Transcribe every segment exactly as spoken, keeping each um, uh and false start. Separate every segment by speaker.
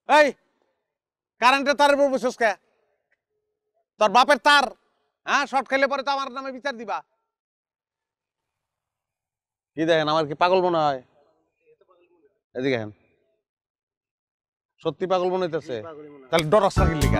Speaker 1: এই কারেন্টের তারের উপর বসেছ কে? তোর বাপের তার, হ্যাঁ? শর্ট খেলে পরে তো আমার নামে বিচার দিবা। কি দেখেন, আমার কি পাগল মনে হয়? এদিকে দেখেন, সত্যি পাগল মনে হইতেছে। তাহলে ডরাস না কি লিগা?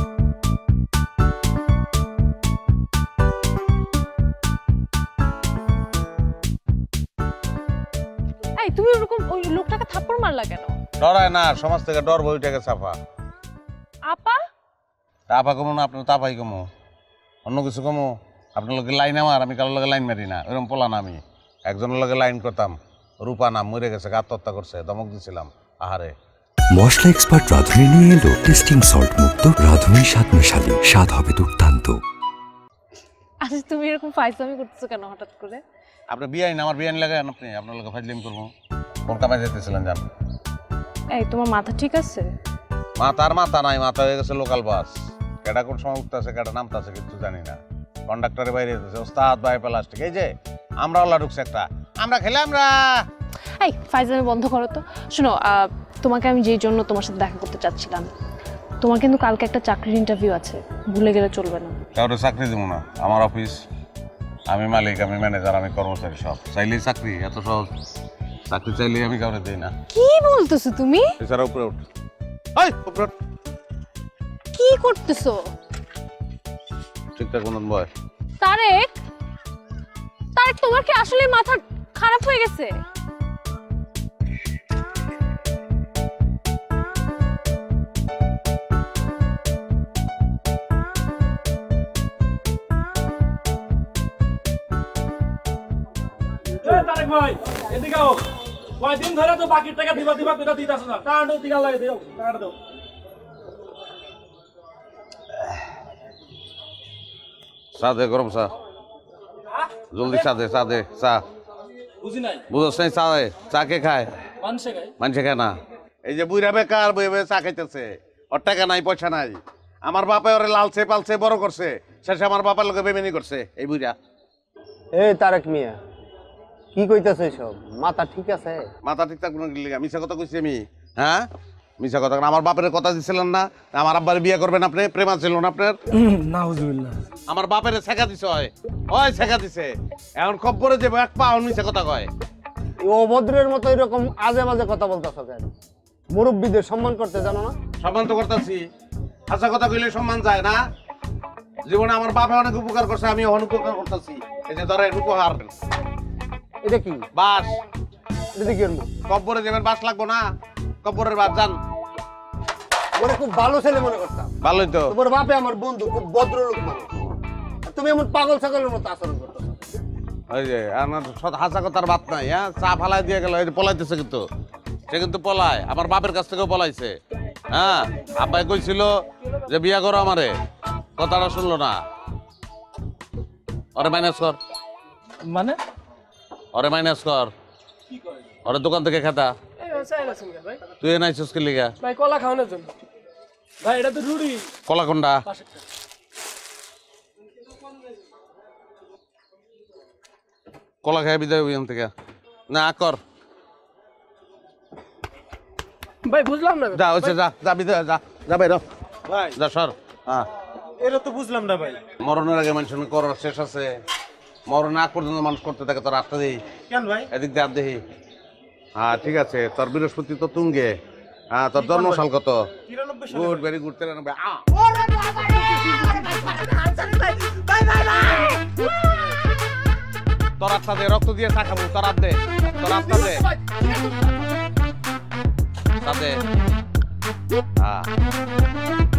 Speaker 2: এই তুমি ওরকম ওই লোকটাকে থাপ্পড় মারলা কেন?
Speaker 1: ডরায় না, সমাজ থেকে ডর বই উঠে গেছে। আপা
Speaker 2: আপা
Speaker 1: আপা কমো না, আপনার তাপাই কমো, অন্য কিছু কমো? আপনার লোকে লাইন আমার, আমি কারোর লগে লাইন মারি না, ওইরকম পোলা না আমি। একজনের লগে লাইন করতাম, রূপা নাম, মরে গেছে, আত্মহত্যা করছে, দমক দিছিলাম। আহারে,
Speaker 3: মশলা এক্সপার্ট রাঁধুনি নিয়ে এলো টেস্টিং সল্ট মুক্ত রাঁধুনি স্বাদ মিশালি, স্বাদ হবে দুর্দান্ত।
Speaker 2: আচ্ছা তুমি এরকম ফাইজলামি করতেছো কেন হঠাৎ করে?
Speaker 1: আপনি বিয়াইন, আমার বিয়াইন লাগান আপনি, আপনার লোকে ফাইজলিম করবো। কোন কামাই যেতেছিলেন জান?
Speaker 2: এই তোমার মাথা ঠিক আছে?
Speaker 1: মাথার মাথা নাই, মাথা হয়ে গেছে লোকাল বাস। কেডা কোন সময় উঠতেছে, কেডা নামতেছে কিছু জানি না। কন্ডাক্টরের বাইরে যেতেছে, ওস্তাদ ভাই প্লাস্টিক। এই যে আমরা ওলা ঢুকছে একটা, আমরা খেলে আমরা।
Speaker 2: এই ফাইজলামি বন্ধ করো তো। শোনো, তোমাকে আমি যেই জন্য তোমার সাথে দেখা করতে চাচ্ছিলাম, তোমার কিন্তু কালকে একটা চাকরির ইন্টারভিউ আছে, ভুলে গেলে চলবে না।
Speaker 1: কাউরে চাকরি দেবো না, আমার অফিস, আমি মালিক, আমি ম্যানেজার, আমি কর্মচারী, সব চাইলেই চাকরি। এত সহজ চাকরি চাইলেই আমি কাউরে দিই না।
Speaker 2: কি বলতেছো তুমি?
Speaker 1: এছাড়া উপরে উঠ, উপরে উঠ।
Speaker 2: কি করতেছো?
Speaker 1: ঠিকঠাক মতন বয়।
Speaker 2: তারেক, তারেক তোমার কি আসলে মাথা খারাপ হয়ে গেছে?
Speaker 4: তারেক ভাই এদিকে আও। কয়দিন ধরে তো বাকি টাকা দিবা দিবা কইতা দিতাছ না, টাকাটা দিগা লাগে দিও, টাকাটা দাও।
Speaker 1: চা দে, গরম চা, জলদি চা দে, চা দে, চা।
Speaker 4: বুঝি নাই,
Speaker 1: বুঝছ নাই? চা দে, চা কে খায়?
Speaker 4: মানুষে খায়।
Speaker 1: মানুষে খায় না। এই যে বুড়া বেকার বই বই চা খাইতেছে, ওর টাকা নাই, পয়সা নাই। আমার বাপে ওরে লালছে পালছে বড় করছে, শেষে আমার বাবার লোকে বেমেনি করছে এই বুড়া।
Speaker 5: এই তারেক মিয়া, কি কইতাছ সব? মাথা ঠিক আছে?
Speaker 1: মাথা ঠিক থাকবে না, মিশা কথা কইছি আমি? হ্যাঁ, মিশা কথা। আমার বাপের কথা দিছিলেন না, আমার আব্বার বিয়ে করবেন আপনি? প্রেম ছিল না আপনার?
Speaker 4: না হুজুবিল্লাহ।
Speaker 1: আমার বাপের শেখা দিছে, হয় ওই শেখা দিছে। এখন খবরে যে এক পা মিশা কথা কয়।
Speaker 5: এই অভদ্রের মতো এরকম আজে বাজে কথা বলতাছ কেন? মুরব্বীদের সম্মান করতে জানো না?
Speaker 1: সম্মান তো করতেছি, হাসা কথা কইলে সম্মান যায় না? জীবনে আমার বাপে অনেক উপকার করছে, আমি অনেক উপকার করতেছি। এই যে ধরেন উপহার,
Speaker 5: এটা কি
Speaker 1: বাস।
Speaker 5: এটা কি করবো?
Speaker 1: কব্বরে যাবেন, বাস লাগবো না? কব্বরের বাস যান।
Speaker 5: ওরে খুব ভালো ছেলে মনে করতাম।
Speaker 1: ভালোই তো।
Speaker 5: তোমার বাপে আমার বন্ধু, খুব ভদ্রলোক মানুষ। আর তুমি এমন পাগল ছাগলের মতো আচরণ করতেছ।
Speaker 1: ওই যে আমার হাসা কথার বাত নাই। হ্যাঁ, চা ফালাই দিয়ে গেল, এই যে পলাইতেছে, কিন্তু সে কিন্তু পলায়, আমার বাপের কাছ থেকেও পলাইছে। হ্যাঁ, আব্বাই কইছিল যে বিয়া করো আমারে, কথাটা শুনলো না। ওরে মাইনাস কর,
Speaker 4: মানে
Speaker 1: ওরে মাইনাস কর, ওরে দোকান থেকে খেতা।
Speaker 4: ভাই
Speaker 1: তুই এ নাইছিস কি লিগা?
Speaker 4: ভাই কলা খাওয়ানোর জন্য। ভাই এটা তো রুড়ি।
Speaker 1: কলাকন্ডা কলা খাই বিদায় ওইখান থেকে না কর।
Speaker 4: ভাই বুঝলাম না।
Speaker 1: যা হচ্ছে, যা যা বিদায়, যা যা বাইর
Speaker 4: ভাই
Speaker 1: যা, সর। হ্যাঁ,
Speaker 4: এটা তো বুঝলাম না ভাই।
Speaker 1: মরণের আগে মানুষ করার শেষ আছে, মরণ আগ পর্যন্ত মানুষ করতে থাকে। তোর আটটা দিই,
Speaker 4: কেন ভাই?
Speaker 1: এদিক দিয়ে দেখি। হ্যাঁ ঠিক আছে, তোর বৃহস্পতি তো তুঙ্গে। হ্যাঁ, তোর জন্মসাল কত?
Speaker 4: তিরানব্বই সালে।
Speaker 1: Good, very good. তিরানব্বই। তোর আত্মা দে, রক্ত দিয়ে চা খাবো। তোর আত্মা দে, তোর আত্মা দে, দে। হ্যাঁ